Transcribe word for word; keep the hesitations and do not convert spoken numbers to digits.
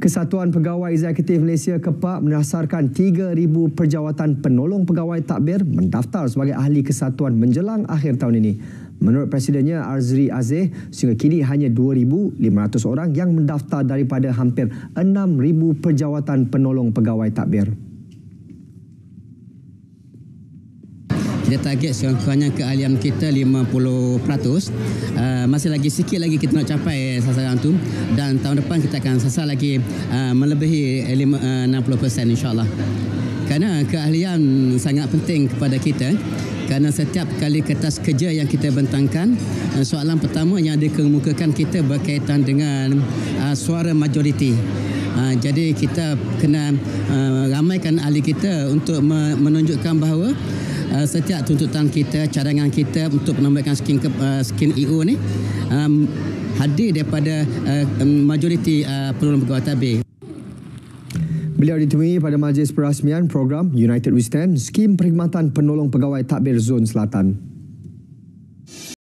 Kesatuan Pegawai Eksekutif Malaysia (K E P A K) mendasarkan tiga ribu perjawatan penolong pegawai takbir mendaftar sebagai ahli kesatuan menjelang akhir tahun ini. Menurut Presidennya Azri Aziz, sehingga kini hanya dua ribu lima ratus orang yang mendaftar daripada hampir enam ribu perjawatan penolong pegawai takbir. Kita target sekurang-kurangnya keahlian kita lima puluh peratus. Uh, masih lagi sikit lagi kita nak capai sasaran tu, dan tahun depan kita akan sasar lagi uh, melebihi enam puluh peratus insya-Allah. Kerana keahlian sangat penting kepada kita, kerana setiap kali kertas kerja yang kita bentangkan, uh, soalan pertama yang dikemukakan kita berkaitan dengan uh, suara majoriti. Uh, jadi kita kena uh, ramaikan ahli kita untuk menunjukkan bahawa Uh, setiap tuntutan kita, cadangan kita untuk menambahkan skim, uh, skim E O ni um, hadir daripada uh, majoriti uh, penolong pegawai takbir. Beliau ditemui pada majlis perasmian program United We Stand, skim perkhidmatan penolong pegawai takbir Zon Selatan.